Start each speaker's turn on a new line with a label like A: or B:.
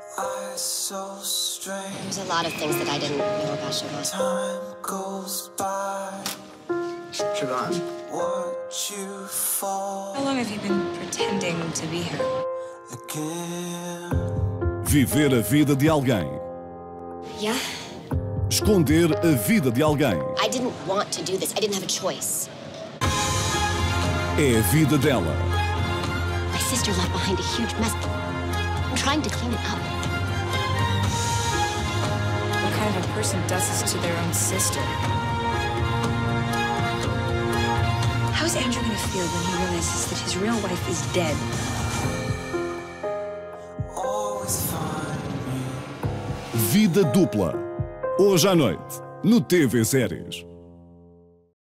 A: So strange.
B: There's a lot of things that I didn't know about Siobhan.
A: Time goes by.
C: Siobhan.
A: Watch you fall.
D: How long have you been pretending to be her?
A: Again.
E: Viver a vida de alguém.
B: Yeah?
E: Esconder a vida de alguém.
B: I didn't want to do this. I didn't have a choice.
E: É a vida dela.
B: My sister left behind a huge mess. I'm trying to clean it up.
D: What kind of a person does this to their own sister? How's Andrew gonna feel when he realizes that his real wife is dead?
A: Always find me.
E: Vida dupla. Hoje à noite, no TV Séries.